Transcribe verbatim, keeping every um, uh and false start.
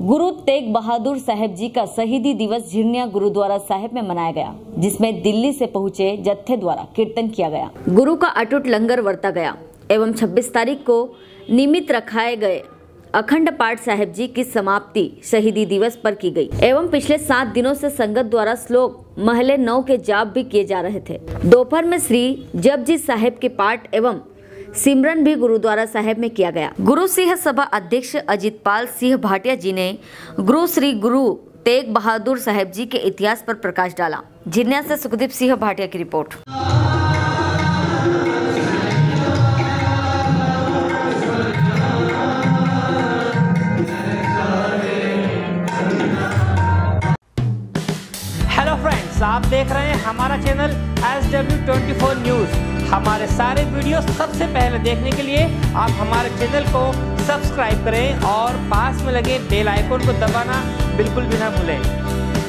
गुरु तेग बहादुर साहेब जी का शहीदी दिवस झिरनिया गुरुद्वारा साहिब में मनाया गया, जिसमें दिल्ली से पहुंचे जत्थे द्वारा कीर्तन किया गया। गुरु का अटूट लंगर बरता गया एवं छब्बीस तारीख को निमित्त रखाए गए अखंड पाठ साहेब जी की समाप्ति शहीदी दिवस पर की गई एवं पिछले सात दिनों से संगत द्वारा श्लोक महले नौ के जाप भी किए जा रहे थे। दोपहर में श्री जपजी साहेब के पाठ एवं सिमरन भी गुरुद्वारा साहिब में किया गया। गुरु सिंह सभा अध्यक्ष अजितपाल सिंह भाटिया जी ने गुरु श्री गुरु तेग बहादुर साहेब जी के इतिहास पर प्रकाश डाला। झिरनिया से सुखदीप सिंह भाटिया की रिपोर्ट। हेलो फ्रेंड्स, आप देख रहे हैं हमारा channel S W twenty four news. हमारे सारे वीडियो सबसे पहले देखने के लिए आप हमारे चैनल को सब्सक्राइब करें और पास में लगे बेल आइकन को दबाना बिल्कुल भी ना भूलें।